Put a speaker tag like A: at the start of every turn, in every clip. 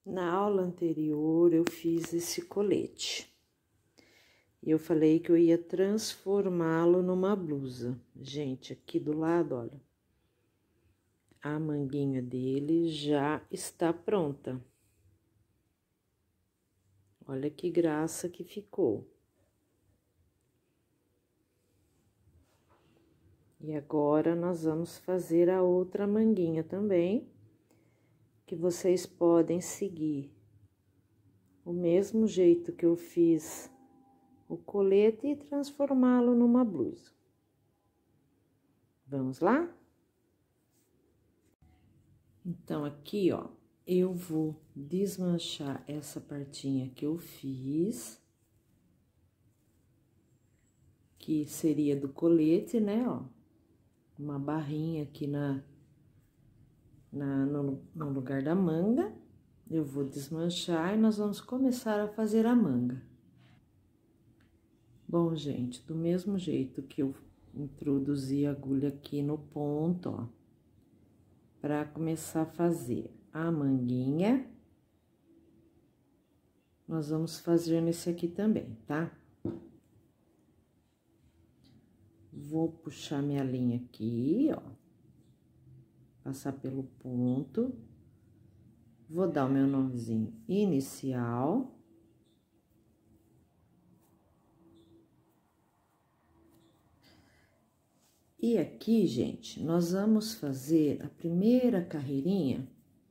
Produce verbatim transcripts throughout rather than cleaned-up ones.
A: Na aula anterior, eu fiz esse colete. E eu falei que eu ia transformá-lo numa blusa. Gente, aqui do lado, olha. A manguinha dele já está pronta. Olha que graça que ficou. E agora, nós vamos fazer a outra manguinha também, que vocês podem seguir o mesmo jeito que eu fiz o colete e transformá-lo numa blusa. Vamos lá? Então, aqui, ó, eu vou desmanchar essa partinha que eu fiz, que seria do colete, né, ó, uma barrinha aqui na, na, no, no lugar da manga. Eu vou desmanchar e nós vamos começar a fazer a manga. Bom, gente, do mesmo jeito que eu introduzi a agulha aqui no ponto, ó, para começar a fazer a manguinha, nós vamos fazer nesse aqui também, tá? Vou puxar minha linha aqui, ó, passar pelo ponto, vou dar o meu nomezinho inicial. E aqui, gente, nós vamos fazer a primeira carreirinha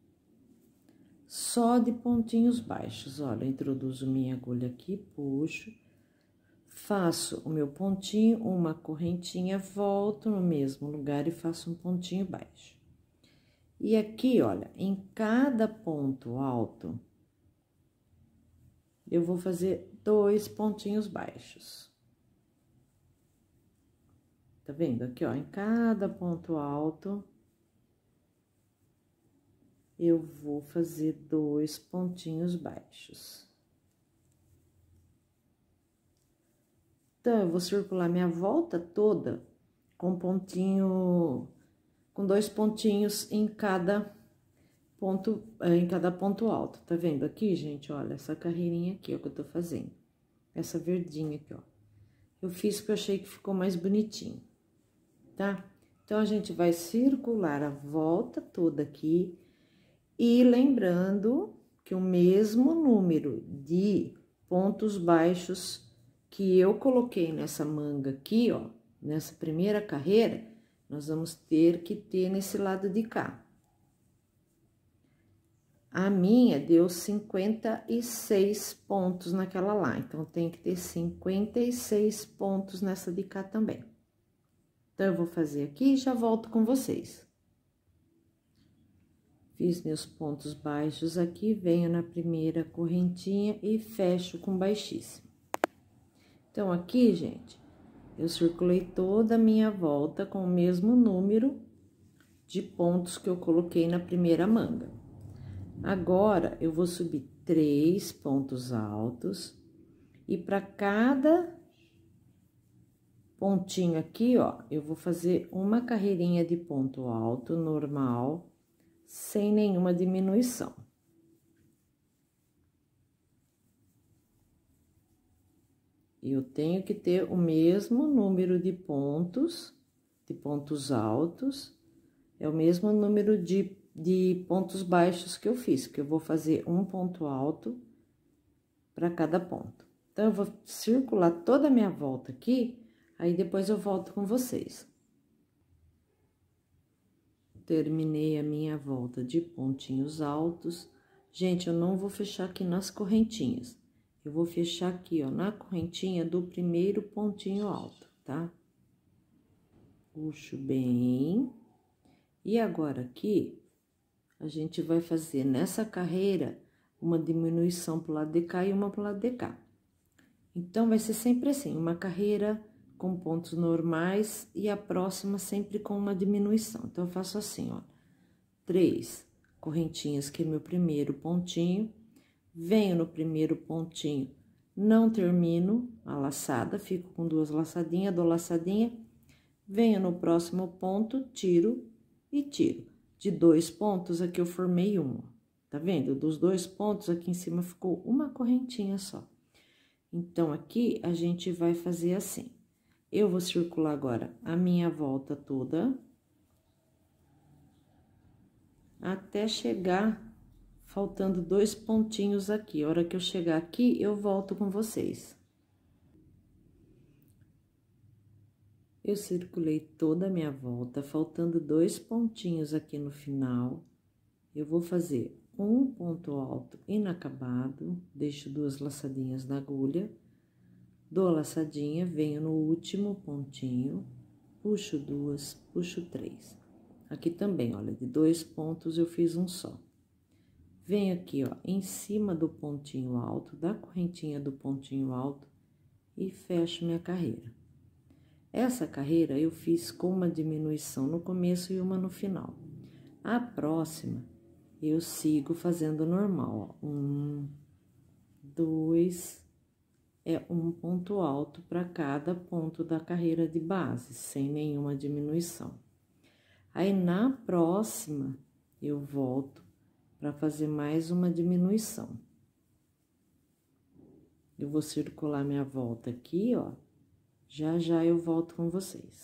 A: só de pontinhos baixos. Olha, eu introduzo minha agulha aqui, puxo, faço o meu pontinho, uma correntinha, volto no mesmo lugar e faço um pontinho baixo. E aqui, olha, em cada ponto alto, eu vou fazer dois pontinhos baixos. Tá vendo? Aqui, ó, em cada ponto alto, eu vou fazer dois pontinhos baixos. Então, eu vou circular minha volta toda com pontinho, com dois pontinhos em cada ponto, em cada ponto alto. Tá vendo aqui, gente? Olha, essa carreirinha aqui, ó, que eu tô fazendo. Essa verdinha aqui, ó. Eu fiz porque eu achei que ficou mais bonitinho, tá? Então, a gente vai circular a volta toda aqui. E lembrando que o mesmo número de pontos baixos que eu coloquei nessa manga aqui, ó, nessa primeira carreira, nós vamos ter que ter nesse lado de cá. A minha deu cinquenta e seis pontos naquela lá, então tem que ter cinquenta e seis pontos nessa de cá também. Então, eu vou fazer aqui e já volto com vocês. Fiz meus pontos baixos aqui, venho na primeira correntinha e fecho com baixíssimo. Então, aqui, gente, eu circulei toda a minha volta com o mesmo número de pontos que eu coloquei na primeira manga. Agora, eu vou subir três pontos altos e para cada pontinho aqui, ó, eu vou fazer uma carreirinha de ponto alto normal, sem nenhuma diminuição. Eu tenho que ter o mesmo número de pontos, de pontos altos, é o mesmo número de, de pontos baixos que eu fiz, que eu vou fazer um ponto alto para cada ponto. Então, eu vou circular toda a minha volta aqui, aí depois eu volto com vocês. Terminei a minha volta de pontinhos altos. Gente, eu não vou fechar aqui nas correntinhas. Eu vou fechar aqui, ó, na correntinha do primeiro pontinho alto, tá? Puxo bem. E agora aqui, a gente vai fazer nessa carreira uma diminuição pro lado de cá e uma pro lado de cá. Então, vai ser sempre assim, uma carreira com pontos normais e a próxima sempre com uma diminuição. Então, eu faço assim, ó, três correntinhas, que é meu primeiro pontinho, venho no primeiro pontinho, não termino a laçada, fico com duas laçadinhas, dou laçadinha, venho no próximo ponto, tiro e tiro. De dois pontos, aqui eu formei um, ó. Tá vendo? Dos dois pontos, aqui em cima ficou uma correntinha só. Então, aqui, a gente vai fazer assim. Eu vou circular agora a minha volta toda. Até chegar, faltando dois pontinhos aqui. A hora que eu chegar aqui, eu volto com vocês. Eu circulei toda a minha volta, faltando dois pontinhos aqui no final. Eu vou fazer um ponto alto inacabado, deixo duas laçadinhas na agulha, dou a laçadinha, venho no último pontinho, puxo duas, puxo três. Aqui também, olha, de dois pontos eu fiz um só. Venho aqui, ó, em cima do pontinho alto, da correntinha do pontinho alto e fecho minha carreira. Essa carreira eu fiz com uma diminuição no começo e uma no final. A próxima, eu sigo fazendo normal, ó. Um, dois, é um ponto alto para cada ponto da carreira de base, sem nenhuma diminuição. Aí, na próxima, eu volto para fazer mais uma diminuição. Eu vou circular minha volta aqui, ó. Já, já eu volto com vocês.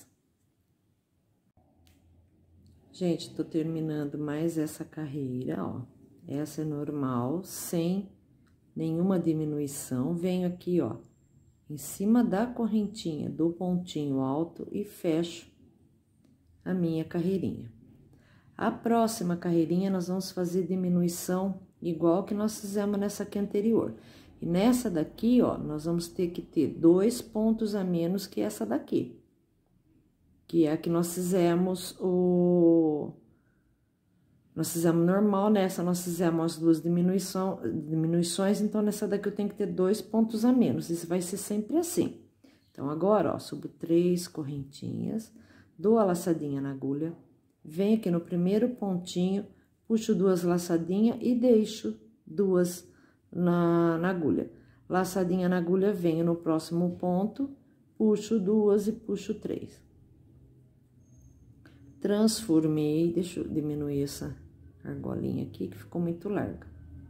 A: Gente, tô terminando mais essa carreira, ó. Essa é normal, sem nenhuma diminuição. Venho aqui, ó, em cima da correntinha do pontinho alto e fecho a minha carreirinha. A próxima carreirinha, nós vamos fazer diminuição igual que nós fizemos nessa aqui anterior. E nessa daqui, ó, nós vamos ter que ter dois pontos a menos que essa daqui. Que é a que nós fizemos o... Nós fizemos normal, nessa nós fizemos as duas diminuição, diminuições, então nessa daqui eu tenho que ter dois pontos a menos. Isso vai ser sempre assim. Então, agora, ó, subo três correntinhas, dou a laçadinha na agulha, venho aqui no primeiro pontinho, puxo duas laçadinhas e deixo duas na, na agulha. Laçadinha na agulha, venho no próximo ponto, puxo duas e puxo três. Transformei, deixa eu diminuir essa argolinha aqui, que ficou muito larga.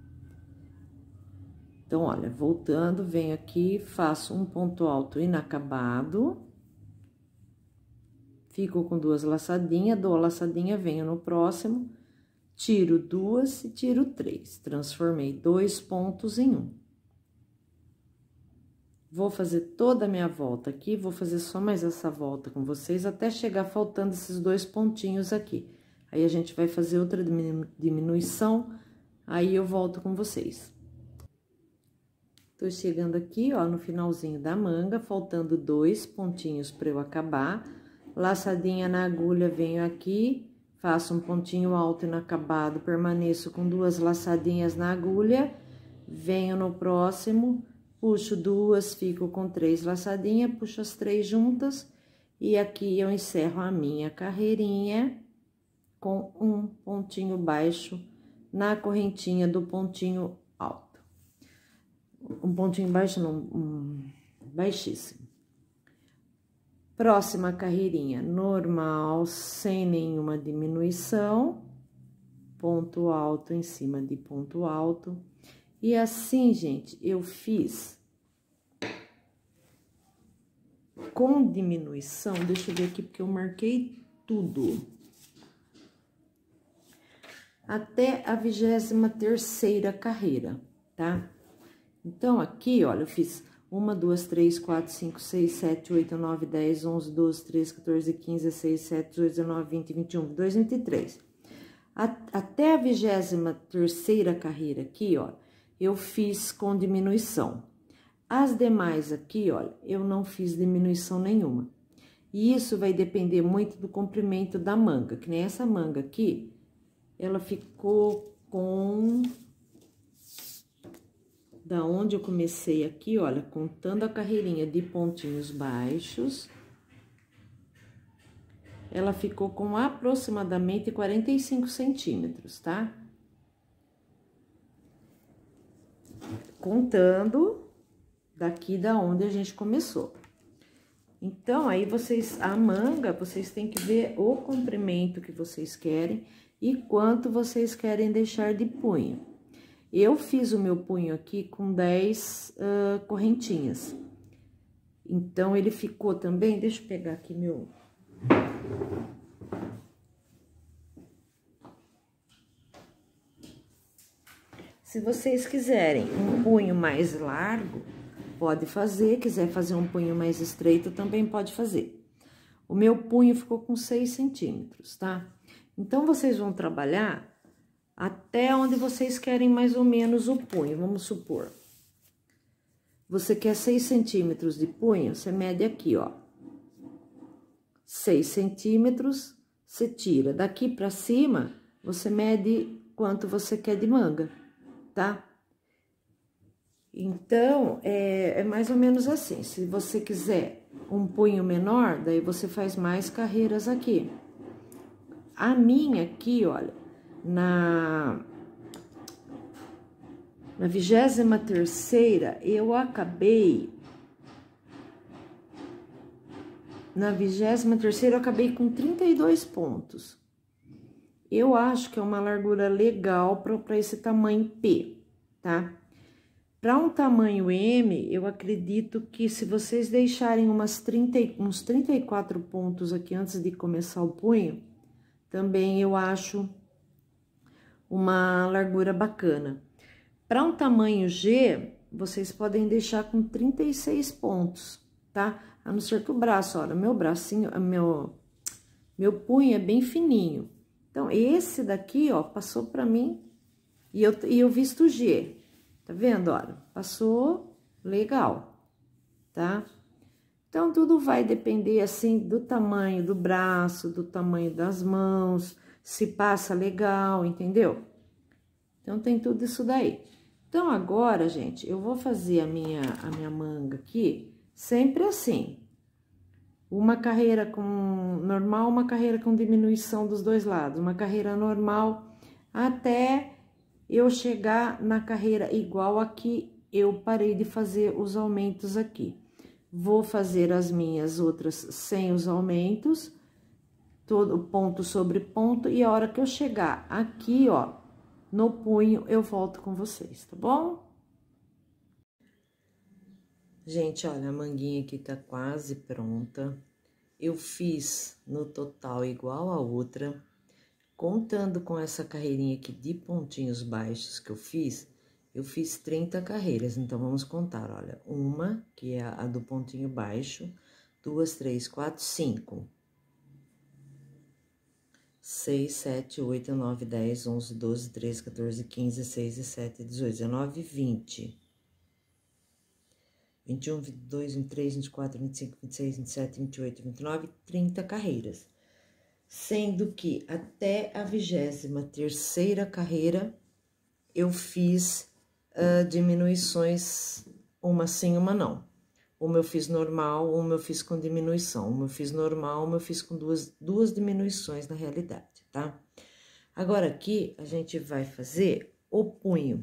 A: Então, olha, voltando, venho aqui, faço um ponto alto inacabado. Fico com duas laçadinhas, dou a laçadinha, venho no próximo, tiro duas e tiro três. Transformei dois pontos em um. Vou fazer toda a minha volta aqui, vou fazer só mais essa volta com vocês, até chegar faltando esses dois pontinhos aqui. Aí, a gente vai fazer outra diminuição, aí eu volto com vocês. Tô chegando aqui, ó, no finalzinho da manga, faltando dois pontinhos para eu acabar. Laçadinha na agulha, venho aqui, faço um pontinho alto inacabado, permaneço com duas laçadinhas na agulha, venho no próximo, puxo duas, fico com três laçadinhas, puxo as três juntas, e aqui eu encerro a minha carreirinha com um pontinho baixo na correntinha do pontinho alto. Um pontinho baixo, não, um, baixíssimo. Próxima carreirinha, normal, sem nenhuma diminuição, ponto alto em cima de ponto alto. E assim, gente, eu fiz com diminuição, deixa eu ver aqui, porque eu marquei tudo. Até a vigésima terceira carreira, tá? Então, aqui, olha, eu fiz uma, duas, três, quatro, cinco, seis, sete, oito, nove, dez, onze, doze, treze, quatorze, quinze, dezesseis, dezessete, dezoito, dezenove, vinte, vinte e um, vinte e dois, vinte e três. Até a vigésima terceira carreira aqui, ó, eu fiz com diminuição. As demais aqui, olha, eu não fiz diminuição nenhuma. E isso vai depender muito do comprimento da manga, que nem essa manga aqui, ela ficou com... Da onde eu comecei aqui, olha, contando a carreirinha de pontinhos baixos, ela ficou com aproximadamente quarenta e cinco centímetros, tá? Contando daqui da onde a gente começou. Então, aí vocês, a manga, vocês têm que ver o comprimento que vocês querem. e quanto vocês querem deixar de punho. Eu fiz o meu punho aqui com dez uh, correntinhas. Então, ele ficou também... Deixa eu pegar aqui meu... Se vocês quiserem um punho mais largo, pode fazer. Quiser fazer um punho mais estreito, também pode fazer. O meu punho ficou com seis centímetros, tá? Então, vocês vão trabalhar até onde vocês querem mais ou menos o punho, vamos supor. Você quer seis centímetros de punho, você mede aqui, ó. seis centímetros, você tira. Daqui pra cima, você mede quanto você quer de manga, tá? Então, é, é mais ou menos assim. Se você quiser um punho menor, daí você faz mais carreiras aqui. A minha aqui, olha, na... Na vigésima terceira, eu acabei... Na vigésima terceira, eu acabei com trinta e dois pontos. Eu acho que é uma largura legal para esse tamanho P, tá? Para um tamanho M, eu acredito que se vocês deixarem umas trinta, uns trinta e quatro pontos aqui antes de começar o punho, também eu acho uma largura bacana. Para um tamanho G, vocês podem deixar com trinta e seis pontos, tá? A não ser que o braço, olha, meu bracinho, meu, meu punho é bem fininho. Então, esse daqui, ó, passou pra mim e eu, e eu visto G, tá vendo, olha? Passou legal, tá? Então, tudo vai depender, assim, do tamanho do braço, do tamanho das mãos, se passa legal, entendeu? Então, tem tudo isso daí. Então, agora, gente, eu vou fazer a minha, a minha manga aqui, sempre assim. Uma carreira com normal, uma carreira com diminuição dos dois lados. Uma carreira normal até eu chegar na carreira igual aqui, eu parei de fazer os aumentos aqui. Vou fazer as minhas outras sem os aumentos, todo ponto sobre ponto, e a hora que eu chegar aqui, ó, no punho, eu volto com vocês, tá bom? Gente, olha, a manguinha aqui tá quase pronta. Eu fiz no total igual a outra, contando com essa carreirinha aqui de pontinhos baixos que eu fiz, eu fiz trinta carreiras. Então, vamos contar, olha, uma, que é a do pontinho baixo, duas, três, quatro, cinco. seis, sete, oito, nove, dez, onze, doze, treze, quatorze, quinze, dezesseis, dezessete, dezoito, dezenove, vinte. vinte e um, vinte e dois, vinte e três, vinte e quatro, vinte e cinco, vinte e seis, vinte e sete, vinte e oito, vinte e nove, trinta carreiras. Sendo que até a vigésima terceira carreira eu fiz uh, diminuições, uma sim, uma não. Uma eu fiz normal, uma eu fiz com diminuição. Uma eu fiz normal, uma eu fiz com duas, duas diminuições na realidade, tá? Agora, aqui, a gente vai fazer o punho.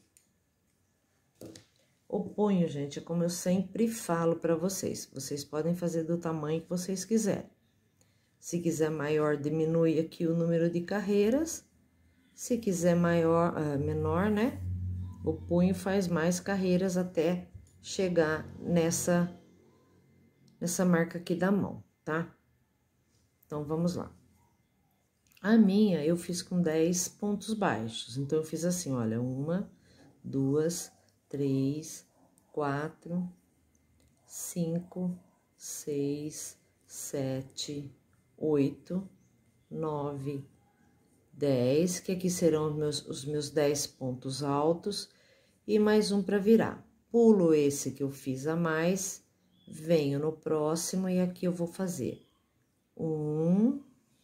A: O punho, gente, é como eu sempre falo pra vocês. Vocês podem fazer do tamanho que vocês quiserem. Se quiser maior, diminui aqui o número de carreiras. Se quiser maior, uh, menor, né? O punho faz mais carreiras até chegar nessa, nessa marca aqui da mão, tá? Então, vamos lá. A minha, eu fiz com dez pontos baixos. Então, eu fiz assim, olha, uma, duas, três, quatro, cinco, seis, sete, oito, nove, dez, que aqui serão os meus, os meus dez pontos altos, e mais um para virar. Pulo esse que eu fiz a mais, venho no próximo, e aqui eu vou fazer um,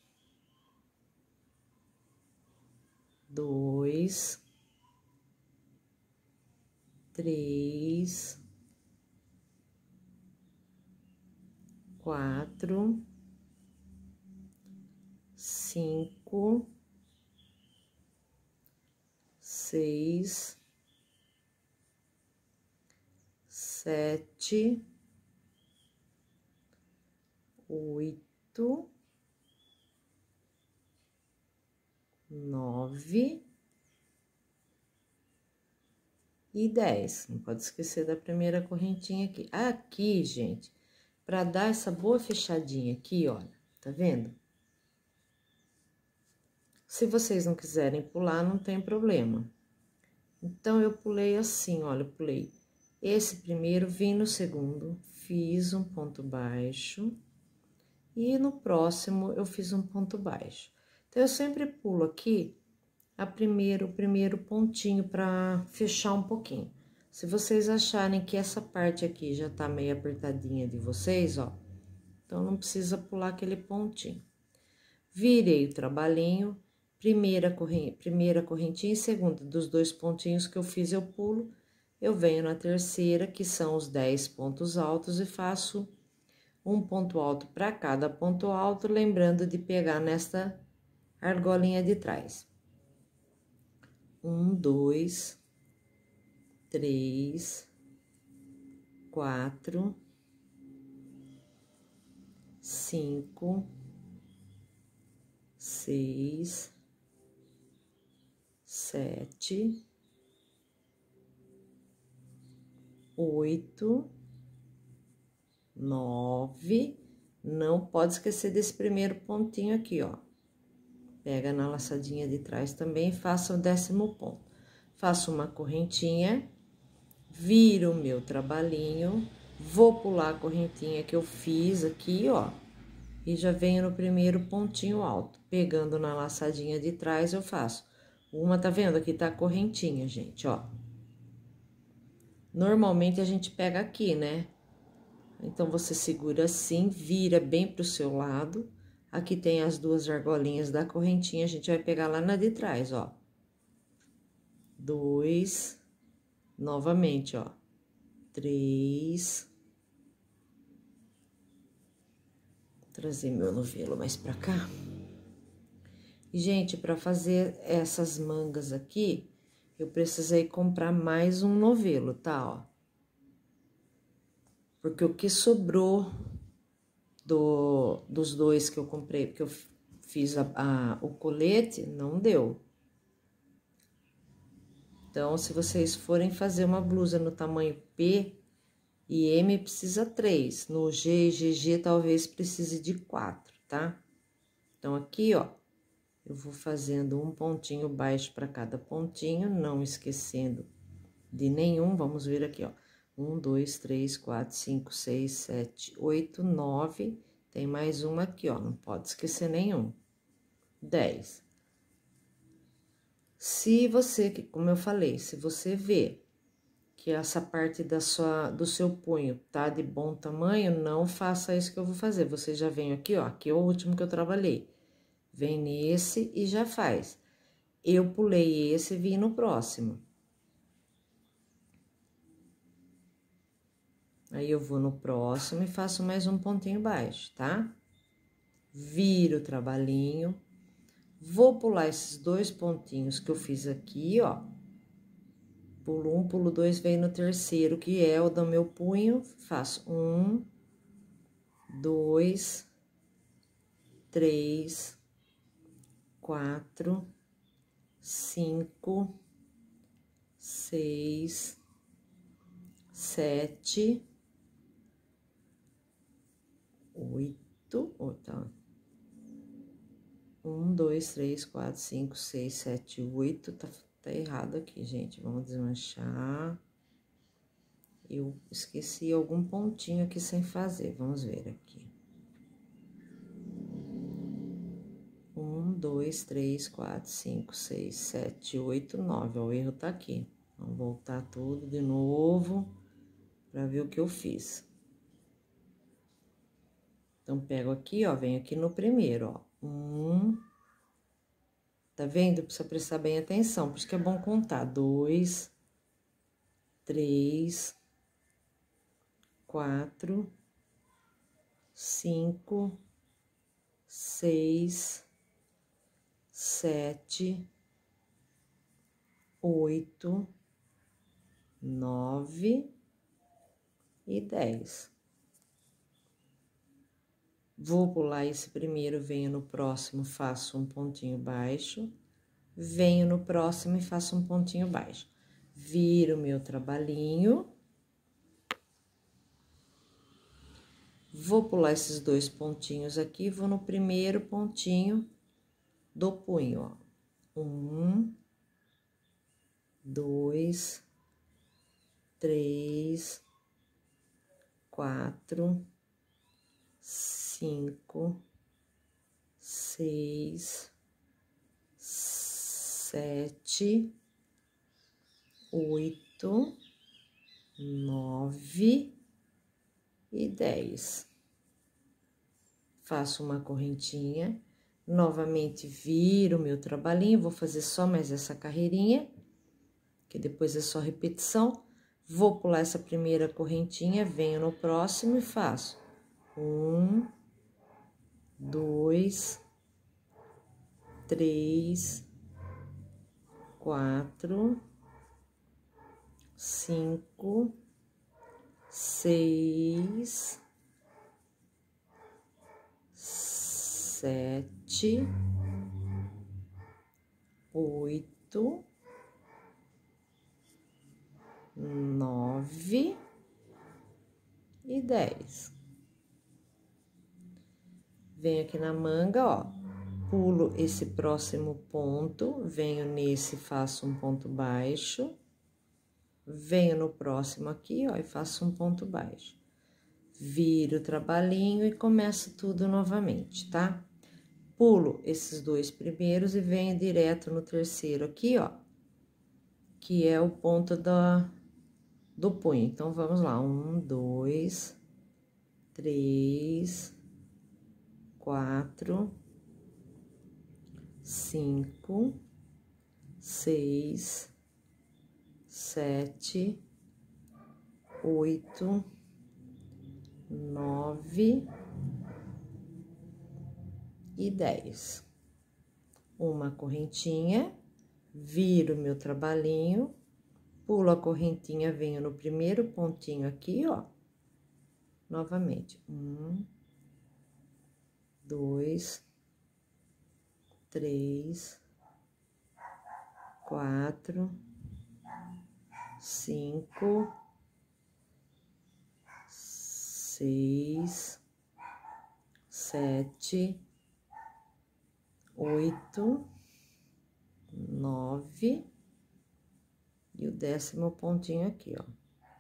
A: dois, três, quatro, cinco, seis, sete, oito, nove e dez. Não pode esquecer da primeira correntinha aqui. Aqui, gente, para dar essa boa fechadinha aqui, olha, tá vendo? Se vocês não quiserem pular, não tem problema. Então, eu pulei assim, olha, eu pulei esse primeiro, vim no segundo, fiz um ponto baixo, e no próximo eu fiz um ponto baixo. Então, eu sempre pulo aqui a primeiro, o primeiro pontinho para fechar um pouquinho. Se vocês acharem que essa parte aqui já tá meio apertadinha de vocês, ó, então não precisa pular aquele pontinho. Virei o trabalhinho. Primeira, corren primeira correntinha e segunda, dos dois pontinhos que eu fiz, eu pulo, eu venho na terceira, que são os dez pontos altos, e faço um ponto alto para cada ponto alto, lembrando de pegar nesta argolinha de trás. Um, dois, três, quatro, cinco, seis, sete, oito, nove. Não pode esquecer desse primeiro pontinho aqui, ó. Pega na laçadinha de trás também e faça o décimo ponto. Faço uma correntinha, viro o meu trabalhinho, vou pular a correntinha que eu fiz aqui, ó. E já venho no primeiro pontinho alto. Pegando na laçadinha de trás, eu faço uma, tá vendo? Aqui tá a correntinha, gente, ó. Normalmente, a gente pega aqui, né? Então, você segura assim, vira bem pro seu lado. Aqui tem as duas argolinhas da correntinha, a gente vai pegar lá na de trás, ó. Dois, novamente, ó. Três. Vou trazer meu novelo mais pra cá. E, gente, para fazer essas mangas aqui, eu precisei comprar mais um novelo, tá, ó. Porque o que sobrou do, dos dois que eu comprei, porque eu fiz a, a, o colete, não deu. Então, se vocês forem fazer uma blusa no tamanho P e M, precisa três. No G e G G, talvez precise de quatro, tá? Então, aqui, ó. Eu vou fazendo um pontinho baixo para cada pontinho, não esquecendo de nenhum. Vamos ver aqui, ó. Um, dois, três, quatro, cinco, seis, sete, oito, nove. Tem mais uma aqui, ó. Não pode esquecer nenhum. Dez. Se você, como eu falei, se você vê que essa parte da sua, do seu punho tá de bom tamanho, não faça isso que eu vou fazer. Você já vem aqui, ó. Aqui é o último que eu trabalhei. Vem nesse e já faz. Eu pulei esse e vim no próximo. Aí, eu vou no próximo e faço mais um pontinho baixo, tá? Viro o trabalhinho. Vou pular esses dois pontinhos que eu fiz aqui, ó. Pulo um, pulo dois, venho no terceiro, que é o do meu punho. Faço um, dois, três, quatro, cinco, seis, sete, oito, oh, tá. Um, dois, três, quatro, cinco, seis, sete, oito, tá, tá errado aqui, gente. Vamos desmanchar. Eu esqueci algum pontinho aqui sem fazer, vamos ver aqui. Um, dois, três, quatro, cinco, seis, sete, oito, nove. Ó, o erro tá aqui. Vamos voltar tudo de novo pra ver o que eu fiz. Então, pego aqui, ó, venho aqui no primeiro, ó. Um. Tá vendo? Precisa prestar bem atenção, por isso que é bom contar. Dois, três, quatro, cinco, seis, sete, oito, nove e dez. Vou pular esse primeiro, venho no próximo, faço um pontinho baixo, venho no próximo e faço um pontinho baixo. Viro meu trabalhinho. Vou pular esses dois pontinhos aqui, vou no primeiro pontinho do punho, ó. Um, dois, três, quatro, cinco, seis, sete, oito, nove e dez. Faço uma correntinha, novamente viro meu trabalhinho, vou fazer só mais essa carreirinha, que depois é só repetição. Vou pular essa primeira correntinha, venho no próximo e faço um, dois, três, quatro, cinco, seis, sete, oito, nove e dez. Venho aqui na manga, ó, pulo esse próximo ponto, venho nesse, faço um ponto baixo, venho no próximo aqui, ó, e faço um ponto baixo. Viro o trabalhinho e começo tudo novamente, tá? Pulo esses dois primeiros e venho direto no terceiro aqui, ó, que é o ponto da, do punho. Então, vamos lá, um, dois, três, quatro, cinco, seis, sete, oito, nove e dez. Uma correntinha, viro meu trabalhinho, pulo a correntinha, venho no primeiro pontinho aqui, ó, novamente, um, dois, três, quatro, cinco, seis, sete, oito, nove e o décimo pontinho aqui, ó.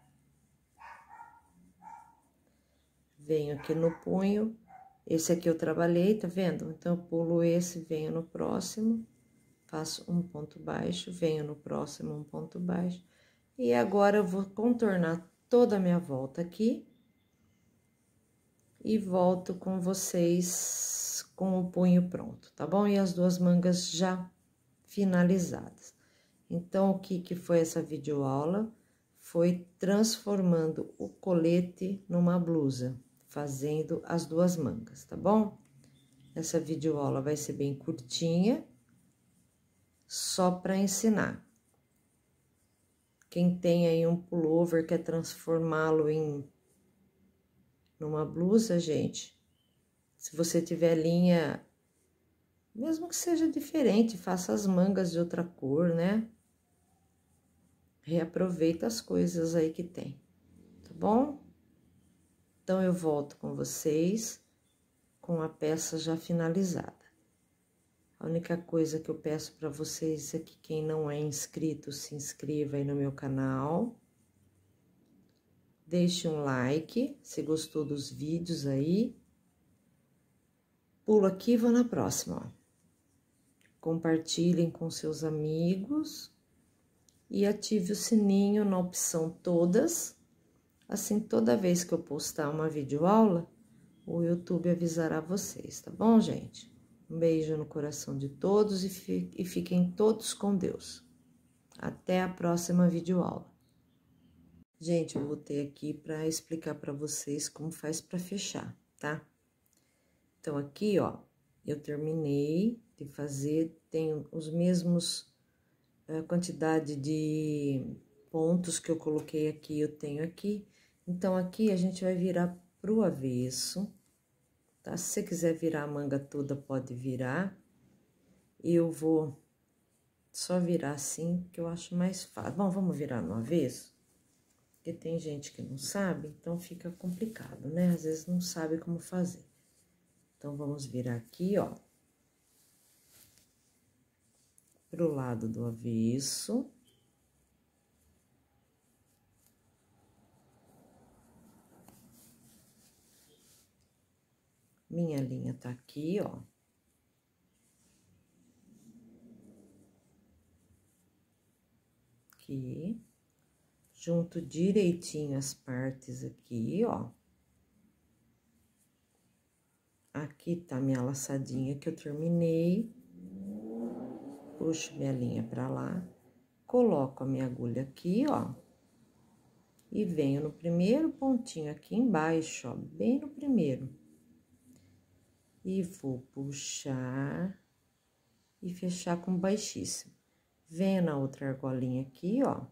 A: Venho aqui no punho, esse aqui eu trabalhei, tá vendo? Então, eu pulo esse, venho no próximo, faço um ponto baixo, venho no próximo, um ponto baixo. E agora, eu vou contornar toda a minha volta aqui. E volto com vocês com o punho pronto, tá bom? E as duas mangas já finalizadas. Então, o que que foi essa videoaula? Foi transformando o colete numa blusa, fazendo as duas mangas, tá bom? Essa videoaula vai ser bem curtinha, só para ensinar. Quem tem aí um pullover, quer transformá-lo em numa blusa, gente, se você tiver linha, mesmo que seja diferente, faça as mangas de outra cor, né? Reaproveita as coisas aí que tem, tá bom? Então, eu volto com vocês com a peça já finalizada. A única coisa que eu peço para vocês é que quem não é inscrito, se inscreva aí no meu canal. Deixe um like, se gostou dos vídeos aí. Pulo aqui e vou na próxima, ó. Compartilhem com seus amigos e ative o sininho na opção todas. Assim, toda vez que eu postar uma videoaula, o YouTube avisará vocês, tá bom, gente? Um beijo no coração de todos e, fi- e fiquem todos com Deus. Até a próxima videoaula. Gente, eu voltei aqui para explicar para vocês como faz para fechar, tá? Então, aqui, ó, eu terminei de fazer, tenho os mesmos, a quantidade de pontos que eu coloquei aqui, eu tenho aqui. Então, aqui a gente vai virar pro avesso, tá? Se você quiser virar a manga toda, pode virar. Eu vou Só virar assim, que eu acho mais fácil. Bom, vamos virar no avesso? Porque tem gente que não sabe, então fica complicado, né? Às vezes não sabe como fazer. Então, vamos virar aqui, ó. Pro lado do avesso. Minha linha tá aqui, ó. Aqui. Junto direitinho as partes aqui, ó. Aqui tá minha laçadinha que eu terminei. Puxo minha linha pra lá. Coloco a minha agulha aqui, ó. E venho no primeiro pontinho aqui embaixo, ó. Bem no primeiro. E vou puxar e fechar com baixíssimo. Venho na outra argolinha aqui, ó.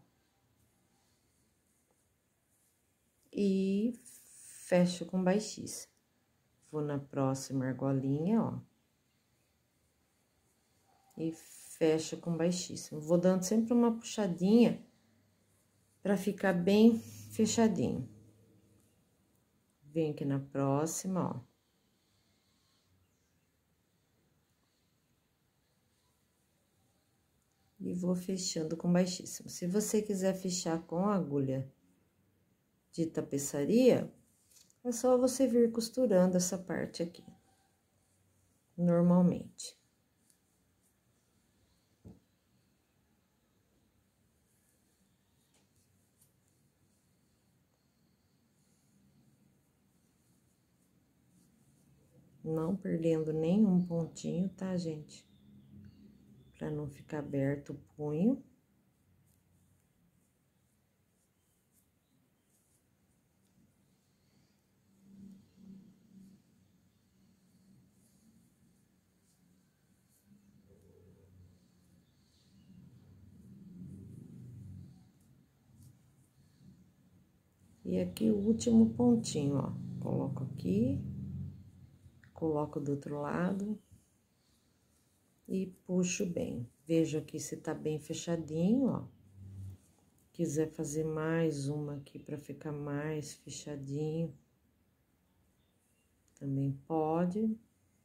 A: E fecho com baixíssimo. Vou na próxima argolinha, ó. E fecho com baixíssimo. Vou dando sempre uma puxadinha pra ficar bem fechadinho. Venho aqui na próxima, ó. E vou fechando com baixíssimo. Se você quiser fechar com a agulha de tapeçaria, é só você vir costurando essa parte aqui, normalmente. Não perdendo nenhum pontinho, tá, gente? Pra não ficar aberto o punho. E aqui o último pontinho, ó. Coloco aqui, coloco do outro lado e puxo bem. Vejo aqui se tá bem fechadinho, ó. Quiser fazer mais uma aqui pra ficar mais fechadinho, também pode.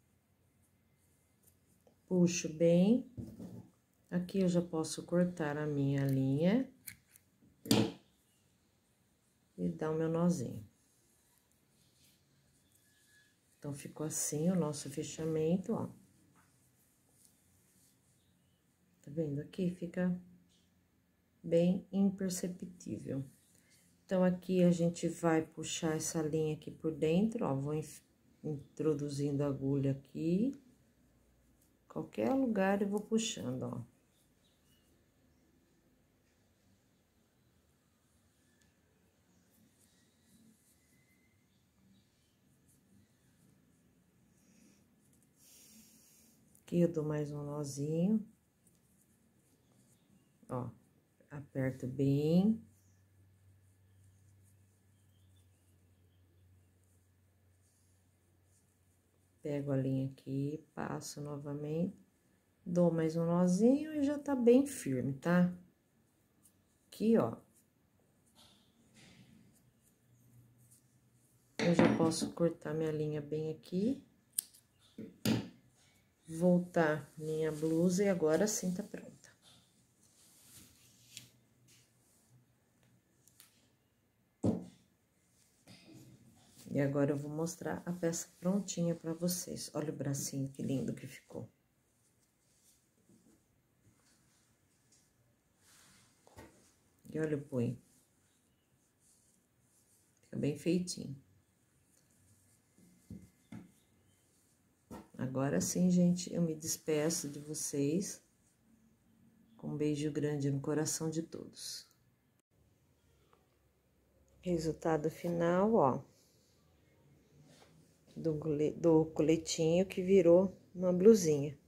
A: Puxo bem. Aqui eu já posso cortar a minha linha e dar o meu nozinho. Então, ficou assim o nosso fechamento, ó. Tá vendo? Aqui fica bem imperceptível. Então, aqui a gente vai puxar essa linha aqui por dentro, ó. Vou introduzindo a agulha aqui. Qualquer lugar eu vou puxando, ó. Aqui eu dou mais um nozinho. Ó, aperto bem. Pego a linha aqui, passo novamente, dou mais um nozinho e já tá bem firme, tá? Aqui, ó. Eu já posso cortar minha linha bem aqui. Voltar minha blusa e agora sim tá pronta. E agora eu vou mostrar a peça prontinha pra vocês. Olha o bracinho, que lindo que ficou. E olha o punho. Fica bem feitinho. Agora sim, gente, eu me despeço de vocês. Com um beijo grande no coração de todos. Resultado final, ó. Do, do coletinho que virou uma blusinha.